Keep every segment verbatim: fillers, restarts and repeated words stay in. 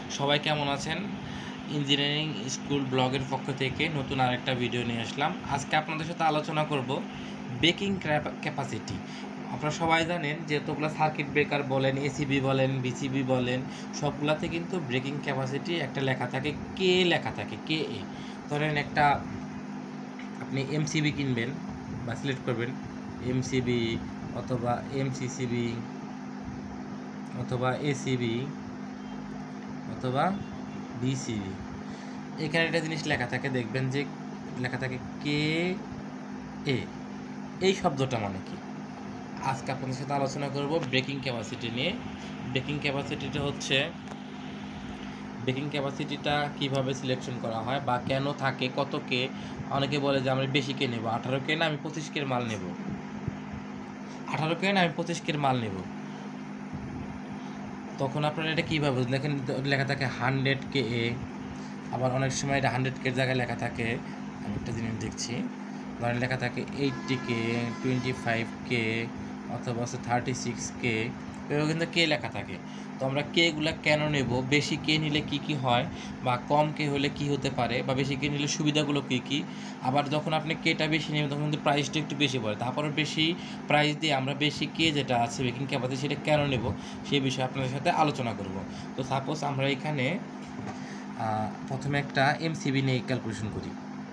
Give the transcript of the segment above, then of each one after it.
সবাই কেমন আছেন? ইঞ্জিনিয়ারিং স্কুল ব্লগের পক্ষ থেকে নতুন আরেকটা ভিডিও নিয়ে আসলাম। আজকে আপনাদের সাথে আলোচনা করব ব্রেকিং ক্যাপাসিটি। আপনারা সবাই জানেন যে যতগুলো সার্কিট ব্রেকার বলেন, এসিবি বলেন, বিসিবি বলেন, সবগুলাতে কিন্তু ব্রেকিং ক্যাপাসিটি একটা লেখা থাকে, কে লেখা থাকে, কে এ। ধরেন একটা আপনি এমসিবি কিনবেন বা সিলেক্ট করবেন এমসিবি অথবা এমসিসিবি অথবা এসিবি অথবা বিসিবি। এখানে একটা জিনিস লেখা থাকে, দেখবেন যে লেখা থাকে কে এ। এই শব্দটা মানে কি? আজকে আপনাদের সাথে আলোচনা করব ব্রেকিং ক্যাপাসিটি নিয়ে। ব্রেকিং ক্যাপাসিটিটা হচ্ছে ব্রেকিং ক্যাপাসিটিটা কীভাবে সিলেকশন করা হয় বা কেন থাকে, কত কে। অনেকে বলে যে আমরা বেশি কে নেব, আঠারো কে না আমি পঁচিশ কের মাল নেব, আঠারো কে না আমি পঁচিশ কের মাল নেব। তখন আপনারা এটা কীভাবে দেখেন, লেখা থাকে হান্ড্রেড কে এ, আবার অনেক সময় এটা হান্ড্রেড কের জায়গায় লেখা থাকে, আমি একটা জিনিস দেখছি, ধরেন লেখা থাকে eighty K, twenty five K অথবা হচ্ছে থার্টি সিক্স কে, এগুলো কিন্তু কে লেখা থাকে। তো আমরা কেগুলো কেন নেব, বেশি কে নিলে কি কি হয়, বা কম কে হলে কি হতে পারে, বা বেশি কে নিলে সুবিধাগুলো কী কী। আবার যখন আপনি কেটা বেশি নেবেন তখন কিন্তু প্রাইসটা একটু বেশি পড়ে, তারপরে বেশি প্রাইস দিয়ে আমরা বেশি কে যেটা আছে ব্রেকিং ক্যাপাসিটি সেটা কেন নেব সেই বিষয়ে আপনাদের সাথে আলোচনা করব। তো সাপোজ আমরা এখানে প্রথমে একটা এমসিবি নিয়ে ক্যালকুলেশন করি।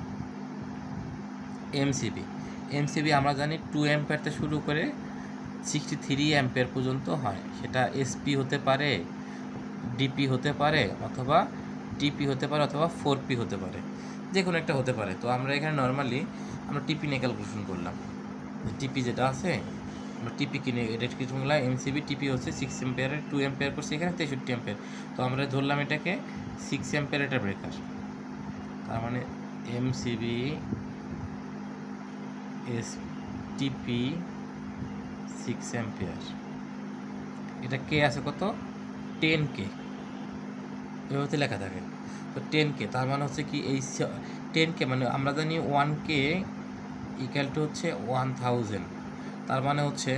এমসিবি এমসিবি আমরা জানি টু অ্যাম্পিয়ার থেকে শুরু করে সিক্সটি থ্রি অ্যাম্পিয়ার পর্যন্ত হয়। সেটা এসপি হতে পারে, ডিপি হতে পারে, অথবা টিপি হতে পারে, অথবা ফোর পি হতে পারে, যে কোনো একটা হতে পারে। তো আমরা এখানে নর্মালি আমরা টিপি নিয়ে ক্যালকুলেশন করলাম। টিপি যেটা আছে আমরা টিপি কিনে এটা কিছু বললাম, এমসিবি টিপি হচ্ছে সিক্স অ্যাম্পিয়ারের, টু অ্যাম্পিয়ার করছে এখানে তেষট্টি অ্যাম্পিয়ার। তো আমরা ধরলাম এটাকে সিক্স অ্যাম্পিয়ার এটা ব্রেকার, তার মানে MCB S TP six ampere, এটা কে আছে কত, টেন কে, এভাবে লেখা থাকে। তো টেন কে তার মানে হচ্ছে কি, এই টেন কে মানে আমরা জানি ওয়ান কে ইকুয়াল টু হচ্ছে ওয়ান থাউজেন্ড, তার মানে হচ্ছে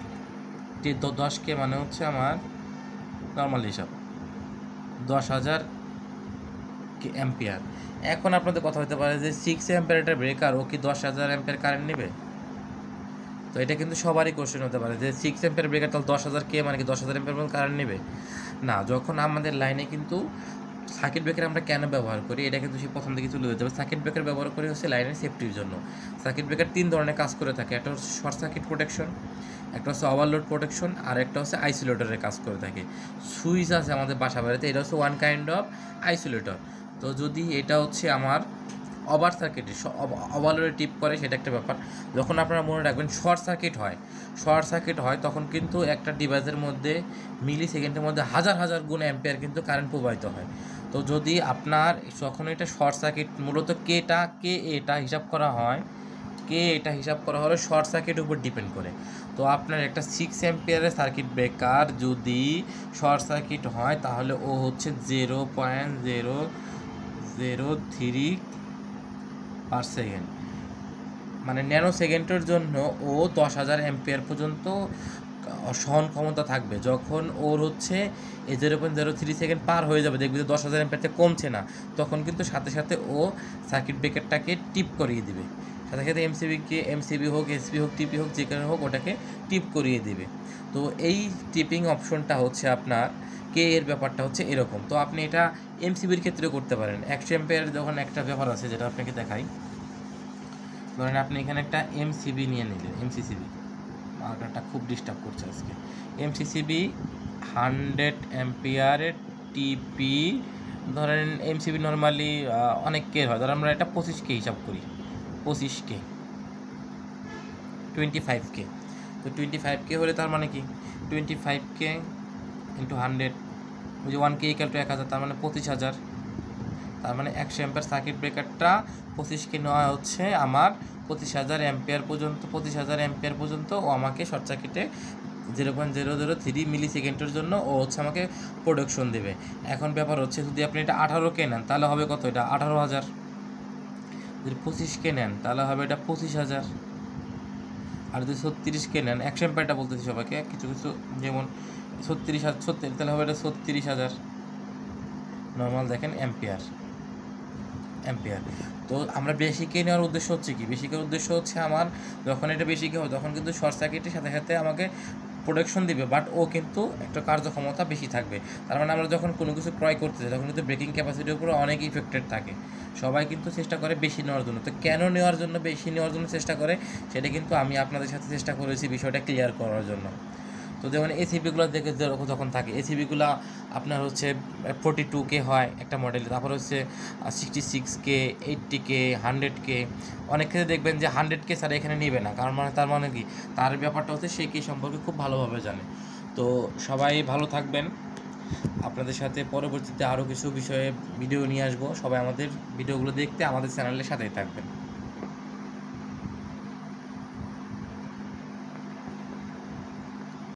দশ কে মানে হচ্ছে আমার নর্মাল হিসাব দশ হাজার অ্যাম্পিয়ার। এখন আপনাদের কথা হতে পারে যে সিক্স অ্যাম্পিয়ার একটা ব্রেকার, ও কি দশ হাজার অ্যাম্পিয়ার কারেন্ট নেবে? তো এটা কিন্তু সবারই কোশ্চেন হতে পারে যে সিক্স অ্যাম্পিয়ার ব্রেকার তাহলে দশ হাজার কে মানে কি দশ হাজার অ্যাম্পিয়ার কারেন্ট নেবে? না, যখন আমাদের লাইনে কিন্তু সার্কিট ব্রেকার আমরা কেন ব্যবহার করি এটা কিন্তু সে প্রথম থেকে তুলে দিতে হবে। সার্কিট ব্রেকার ব্যবহার করি হচ্ছে লাইনের সেফটির জন্য। সার্কিট ব্রেকার তিন ধরনের কাজ করে থাকে, একটা হচ্ছে শর্ট সার্কিট প্রোটেকশন, একটা হচ্ছে ওভারলোড প্রোটেকশন, আর একটা হচ্ছে আইসোলেটরের কাজ করে থাকে। সুইচ আছে আমাদের বাসা বাড়িতে, এটা হচ্ছে ওয়ান কাইন্ড অফ আইসোলেটর। তো যদি এটা হচ্ছে আমার ওভার সার্কিটে ওভারলোডে টিপ করে সেটা একটা ব্যাপার। যখন আপনারা মনে রাখবেন শর্ট সার্কিট হয়, শর্ট সার্কিট হয় তখন কিন্তু একটা ডিভাইসের মধ্যে মিলি সেকেন্ডের মধ্যে হাজার হাজার গুণ অ্যাম্পিয়ার কিন্তু কারেন্ট প্রবাহিত হয়। তো যদি আপনার যখন এটা শর্ট সার্কিট, মূলত কেটা কে এটা হিসাব করা হয়, কে এটা হিসাব করা হলে শর্ট সার্কিটের উপর ডিপেন্ড করে। তো আপনার একটা সিক্স অ্যাম্পিয়ারের সার্কিট ব্রেকার যদি শর্ট সার্কিট হয় তাহলে ও হচ্ছে zero point zero zero three per second, মানে ন্যানো সেকেন্ডের জন্য ও দশ হাজার অ্যাম্পিয়ার পর্যন্ত সহন ক্ষমতা থাকবে। যখন ওর হচ্ছে এই zero point zero three second পার হয়ে যাবে, দেখবে যে দশ হাজার অ্যাম্পিয়ারতে কমছে না, তখন কিন্তু সাথে সাথে ও সার্কিট ব্রেকারটাকে টিপ করিয়ে দিবে। সাথে সাথে এমসিবিকে এমসিবি হোক, এসপি হোক, টিপি হোক, যে কোনো হোক ওটাকে টিপ করিয়ে দিবে। তো এই টিপিং অপশনটা হচ্ছে আপনার কে এর ব্যাপারটা হচ্ছে এরকম। তো আপনি এটা এমসিবির ক্ষেত্রে করতে পারেন। একশো অ্যাম্পিয়ার যখন একটা ব্যাপার আছে যেটা আপনাকে দেখাই, ধরেন আপনি এখানে একটা এমসিবি নিয়ে নিলেন, এমসিসিবি, মার্কারটা খুব ডিস্টার্ব করছে আজকে। এমসিসিবি হান্ড্রেড অ্যাম্পিয়ারের টিপি, ধরেন এমসিবি নর্মালি অনেক কে হয়, ধরেন আমরা এটা পঁচিশ কে হিসাব করি, পঁচিশ কে টোয়েন্টি ফাইভ কে। তো টোয়েন্টি ফাইভ কে হলে তার মানে কি twenty five K into hundred, ওই যে ওয়ান কে ইকাল টু এক হাজার, তার মানে পঁচিশ হাজার। তার মানে একশো অ্যাম্পিয়ার সার্কিট ব্রেকারটা পঁচিশ কে নেওয়া হচ্ছে আমার পঁচিশ হাজার অ্যাম্পিয়ার পর্যন্ত, পঁচিশ হাজার অ্যাম্পিয়ার পর্যন্ত ও আমাকে শর্ট সার্কিটে zero point zero zero three milli সেকেন্ডের জন্য ও হচ্ছে আমাকে প্রোডাকশন দেবে। এখন ব্যাপার হচ্ছে যদি আপনি এটা আঠারো কে নেন তাহলে হবে কত, এটা আঠারো হাজার। যদি পঁচিশ কে নেন তাহলে হবে এটা পঁচিশ হাজার। আর যদি ছত্রিশ কে নেন, একশো অ্যাম্পিয়ারটা বলতেছি সবাইকে, কিছু কিছু যেমন ছত্রিশ হাজার, ছত্রিশ তাহলে হবে এটা ছত্রিশ হাজার। নর্মাল দেখেন অ্যাম্পিয়ার অ্যাম্পিয়ার। তো আমরা বেশি কে নেওয়ার উদ্দেশ্য হচ্ছে কি, বেশি কে উদ্দেশ্য হচ্ছে আমার যখন এটা বেশি কে হয় তখন কিন্তু শর্ট সার্কিটের সাথে সাথে আমাকে প্রোটেকশন দিবে, বাট ও কিন্তু একটা কার্যক্ষমতা বেশি থাকবে। তার মানে আমরা যখন কোনো কিছু ক্রয় করতে চাই তখন কিন্তু ব্রেকিং ক্যাপাসিটির উপরে অনেক ইফেক্টেড থাকে। সবাই কিন্তু চেষ্টা করে বেশি নেওয়ার জন্য। তো কেন নেওয়ার জন্য বেশি নেওয়ার জন্য চেষ্টা করে সেটা কিন্তু আমি আপনাদের সাথে চেষ্টা করেছি বিষয়টা ক্লিয়ার করার জন্য। তো যেমন এসিবিগুলো দেখে যখন থাকে, এসিবিগুলো আপনার হচ্ছে ফোর্টি টু কে হয় একটা মডেলে, তারপর হচ্ছে sixty six K, eighty K, hundred K. অনেক ক্ষেত্রে দেখবেন যে হান্ড্রেড কে স্যার এখানে নেবে না, কারণ মানে তার মানে কি, তার ব্যাপারটা হচ্ছে সে কে সম্পর্কে খুব ভালোভাবে জানে। তো সবাই ভালো থাকবেন। আপনাদের সাথে পরবর্তীতে আরও কিছু বিষয়ে ভিডিও নিয়ে আসবো। সবাই আমাদের ভিডিওগুলো দেখতে আমাদের চ্যানেলের সাথেই থাকবেন।